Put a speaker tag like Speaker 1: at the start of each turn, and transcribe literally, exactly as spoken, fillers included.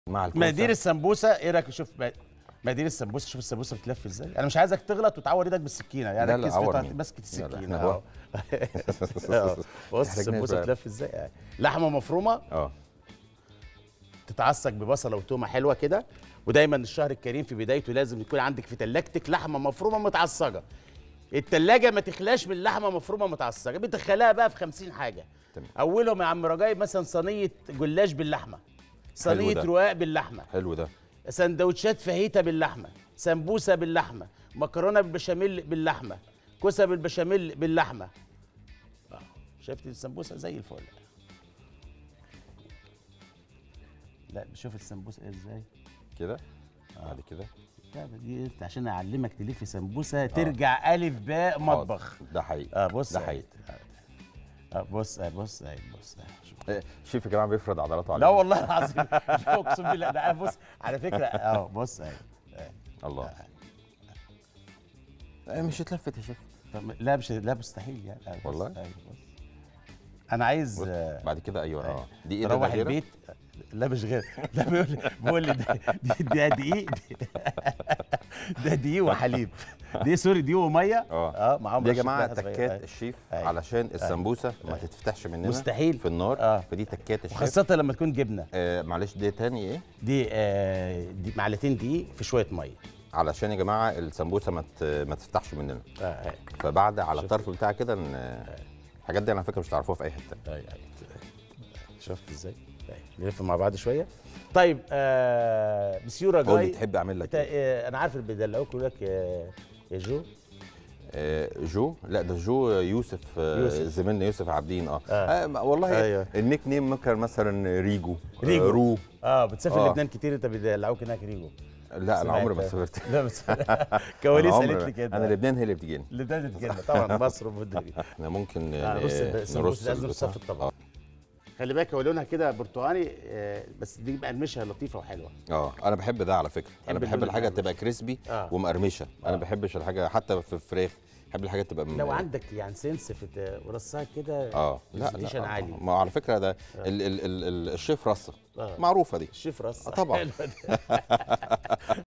Speaker 1: مع الكوسه.
Speaker 2: مقادير السمبوسه ايه رايك؟ شوف مقادير السمبوسه، شوف السمبوسه بتلف ازاي. انا مش عايزك تغلط وتعور ايدك بالسكينه، يعني ركز في ماسكه السكينه اهو. بص السمبوسه بتلف ازاي. لحمه مفرومه اه تتعصج ببصله وتومه حلوه كده. ودايما الشهر الكريم في بدايته لازم يكون عندك في ثلاجتك لحمه مفرومه متعصجه. التلاجة ما تخلاش من لحمه مفرومه متعصجه، بتدخلها بقى في خمسين حاجه. تمام. اولهم يا عم رجاي مثلا صينيه جلاش باللحمه، صينيه رقاق باللحمه.
Speaker 1: حلو ده.
Speaker 2: سندوتشات فاهيتا باللحمه، سمبوسه باللحمه، مكرونه بالبشاميل باللحمه، كوسه بالبشاميل باللحمه. شفت السمبوسه زي الفل. لا شوف السمبوسه ازاي
Speaker 1: كده. آه. بعد كده
Speaker 2: لا دي انت عشان اعلمك تلف سمبوسه ترجع آه. الف باء مطبخ.
Speaker 1: ده حقيقي.
Speaker 2: اه بص
Speaker 1: ده حقيقي.
Speaker 2: اه بص اه بص اه بص
Speaker 1: اه الشيف يا جماعه بيفرض عضلاته علينا.
Speaker 2: لا والله العظيم لا اقسم بالله. ده بص على فكره اه بص اهي.
Speaker 1: الله. آه. مش اتلفت يا شيف.
Speaker 2: لا مش لا مستحيل يعني. آه
Speaker 1: والله.
Speaker 2: ايوه بص انا عايز
Speaker 1: آه بعد كده ايوه اه
Speaker 2: دي ايه؟ تروح البيت. لا مش غير. لا بيقول لي بيقول لي ده ده دقيق. ده دقيق وحليب. دي سوري دقيق وميه
Speaker 1: اه
Speaker 2: اه معاهم.
Speaker 1: دي يا جماعه تكات الشيف أي. علشان السمبوسه أي. ما تتفتحش مننا
Speaker 2: مستحيل
Speaker 1: في النار.
Speaker 2: آه.
Speaker 1: فدي تكات الشيف،
Speaker 2: خاصه لما تكون جبنه.
Speaker 1: آه معلش دي تاني ايه؟
Speaker 2: دي آه دي معلقتين دقيق في شويه ميه
Speaker 1: علشان يا جماعه السمبوسه ما ما تفتحش مننا.
Speaker 2: اه
Speaker 1: فبعد على الطرف بتاعها كده الحاجات دي على فكره مش تعرفوها في اي حته.
Speaker 2: اي اي شفت ازاي؟ نلف مع بعض شويه. طيب آه مسيو رجاي،
Speaker 1: قول لي تحب اعمل لك ايه؟
Speaker 2: آه انا عارف اللي بيدلعوك يقول لك يا جو.
Speaker 1: آه جو؟ لا ده جو يوسف, يوسف. زميلنا يوسف عابدين. اه, آه. آه والله
Speaker 2: أيوه.
Speaker 1: النيك نيم ممكن مثلا ريجو.
Speaker 2: ريجو
Speaker 1: آه رو.
Speaker 2: اه بتسافر آه. لبنان كتير انت بيدلعوك هناك ريجو.
Speaker 1: لا انا عمري ما سافرت.
Speaker 2: لا بس كواليس قالت لي كده.
Speaker 1: انا لبنان هي اللي بتجيني.
Speaker 2: لبنان اللي بتجينا طبعا. مصر والدنيا.
Speaker 1: احنا ممكن
Speaker 2: آه نرص لازم نصفي الطبق. آه. خلي بالك هو لونها كده برتقاني آه بس دي مقرمشه لطيفه وحلوه.
Speaker 1: اه انا بحب ده على فكره. انا بحب الحاجه تبقى كريسبي آه. ومقرمشه. آه. انا ما بحبش الحاجه حتى في الفراخ، بحب الحاجه تبقى
Speaker 2: لو م... عندك يعني سنس في ورصها كده.
Speaker 1: اه لا لا
Speaker 2: عالي.
Speaker 1: ما على فكره ده آه. ال ال ال الشيف رصه آه. معروفه دي.
Speaker 2: الشيف رصه
Speaker 1: آه طبعا.